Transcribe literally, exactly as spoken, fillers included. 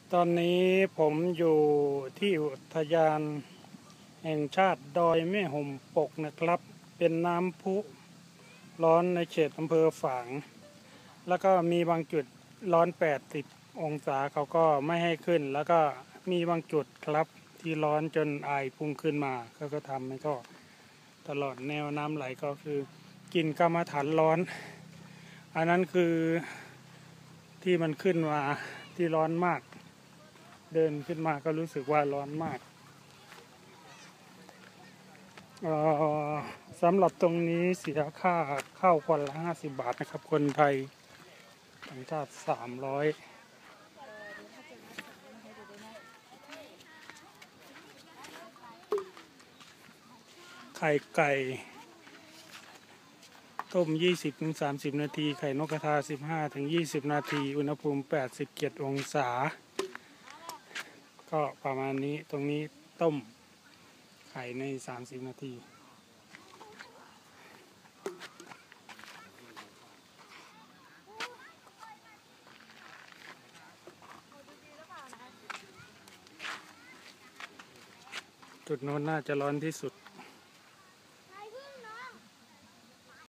ตอนนี้ผมอยู่ที่อุทยานแห่งชาติดอยแม่ห่มปกนะครับเป็นน้ำพุร้อนในเขตอำเภอฝางแล้วก็มีบางจุดร้อนแปดสิบองศาเขาก็ไม่ให้ขึ้นแล้วก็มีบางจุดครับที่ร้อนจนไอพุ่งขึ้นมาเขาก็ทำให้ก็ตลอดแนวน้ำไหลก็คือกินกรรมฐานร้อนอันนั้นคือที่มันขึ้นมาที่ร้อนมากเดินขึ้นมาก็รู้สึกว่าร้อนมากสำหรับตรงนี้เสียค่าเข้าคนละห้าสิบบาทนะครับคนไทยต่างชาติสามร้อยไข่ไก่ต้ม ยี่สิบถึงสามสิบ นาทีไข่นกกระทา สิบห้าถึงยี่สิบ นาทีอุณหภูมิ แปดสิบเจ็ด องศาก็ประมาณนี้ตรงนี้ต้มไข่ในสามสิบนาทีจุดโน้นน่าจะร้อนที่สุด